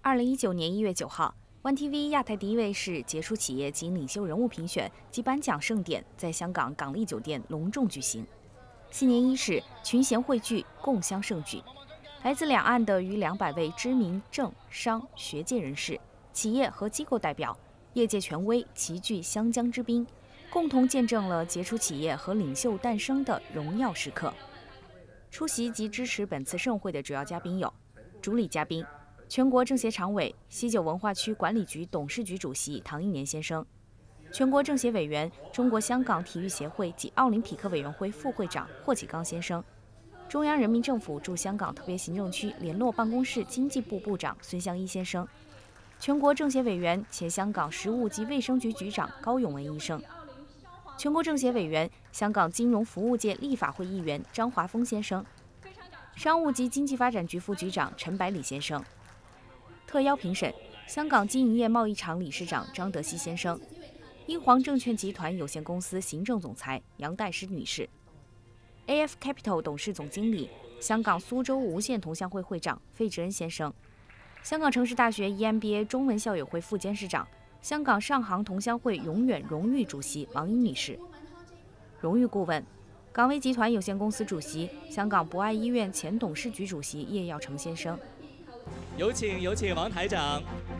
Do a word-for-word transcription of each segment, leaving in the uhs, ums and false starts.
二零一九年一月九号 ，One T V 亚太第一卫视杰出企业及领袖人物评选及颁奖盛典在香港港丽酒店隆重举行。新年伊始，群贤汇聚，共襄盛举。来自两岸的逾两百位知名政商学界人士、企业和机构代表、业界权威齐聚湘江之滨，共同见证了杰出企业和领袖诞生的荣耀时刻。出席及支持本次盛会的主要嘉宾有：主礼嘉宾。 全国政协常委、西九文化区管理局董事局主席唐英年先生，全国政协委员、中国香港体育协会及奥林匹克委员会副会长霍启刚先生，中央人民政府驻香港特别行政区联络办公室经济部部长孙湘一先生，全国政协委员、前香港食物及卫生局局长高永文医生，全国政协委员、香港金融服务界立法会议员张华峰先生，商务及经济发展局副局长陈百里先生。 特邀评审，香港经营业贸易场理事长张德熙先生，英皇证券集团有限公司行政总裁杨代诗女士 ，A F Capital 董事总经理、香港苏州无线同乡会会长费志恩先生，香港城市大学 E M B A 中文校友会副监事长、香港上行同乡会永远荣誉主席王英女士，荣誉顾问，港威集团有限公司主席、香港博爱医院前董事局主席叶耀成先生。 有请有请王台长。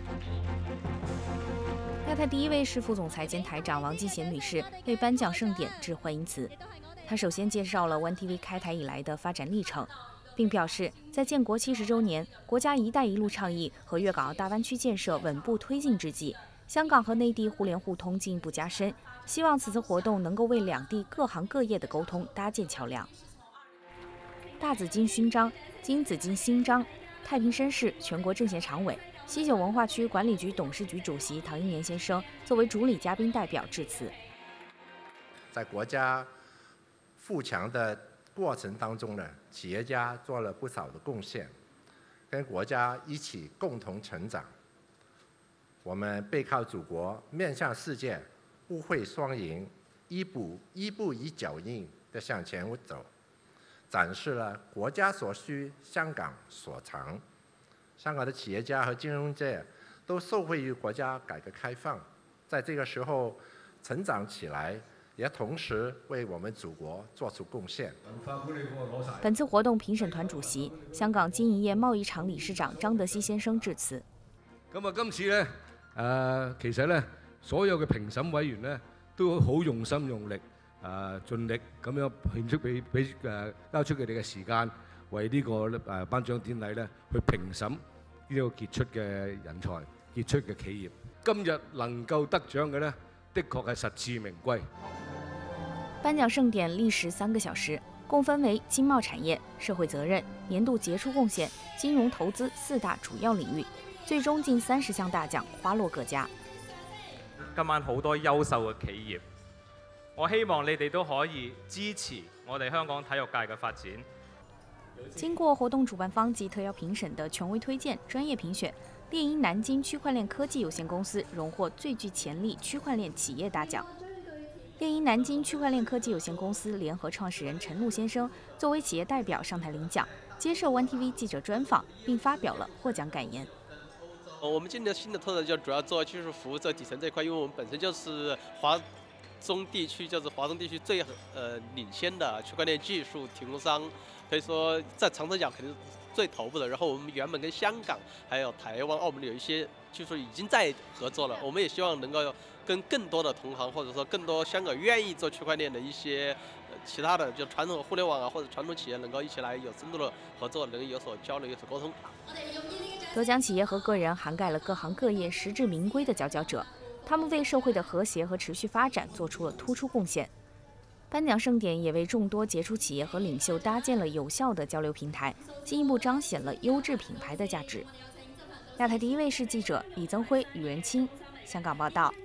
亚太第一卫视副总裁兼台长王继贤女士为颁奖盛典致欢迎词。她首先介绍了 One T V 开台以来的发展历程，并表示，在建国七十周年、国家“一带一路”倡议和粤港澳大湾区建设稳步推进之际，香港和内地互联互通进一步加深，希望此次活动能够为两地各行各业的沟通搭建桥梁。大紫金勋章、金紫金星章。 太平绅士全国政协常委、西九文化区管理局董事局主席唐英年先生作为主礼嘉宾代表致辞。 在国家富强的过程当中呢，企业家做了不少的贡献，跟国家一起共同成长。我们背靠祖国，面向世界，互惠双赢，一步一步一脚印地向前走。 展示了国家所需，香港所长。香港的企业家和金融界都受惠于国家改革开放，在这个时候成长起来，也同時為我們祖國作出貢獻。 本次活動評審團主席、香港經營業貿易場理事長張德熙先生致辭。 咁啊，今次咧，誒、呃，其實咧，所有嘅評審委員咧，都好用心用力，誒、呃，盡力咁樣獻出俾俾誒交出佢哋嘅時間，為呢、這個誒頒獎典禮咧去評審呢個傑出嘅人才、傑出嘅企業。今日能夠得獎嘅咧，的確係實至名歸。 頒獎盛典歷時三個小時，共分為經貿產業、社會責任、年度傑出貢獻、金融投資四大主要領域，最終近三十項大獎花落各家。 今晚好多優秀嘅企業，我希望你哋都可以支持我哋香港體育界嘅發展。 經過活動主辦方及特邀評審的權威推薦、專業評選，獵鷹南京區塊鏈科技有限公司榮獲最具潛力區塊鏈企業大獎。獵鷹南京區塊鏈科技有限公司聯合創始人陳陸先生作為企業代表上台領獎，接受 One T V 記者專訪，並發表了獲獎感言。 我們今年新的特色就主要做就是服務這底層這塊，因為我們本身就是華中地區，就是華中地區最呃領先的區塊鏈技術提供商，可以說在長城獎肯定是最頭部的。然後我們原本跟香港、還有台灣、澳門有一些技術已經在合作了，我們也希望能夠跟更多的同行，或者說更多香港願意做區塊鏈的一些其他的就傳統互聯網啊或者傳統企業，能夠一起來有深度的合作，能夠有所交流、有所溝通。 得獎企業和個人涵蓋了各行各業實至名歸的佼佼者，他們為社會的和諧和持續發展做出了突出貢獻。頒獎盛典也為眾多傑出企業和領袖搭建了有效的交流平台，進一步彰顯了優質品牌的價值。亞太第一衛視記者李增輝、呂仁清，香港報道。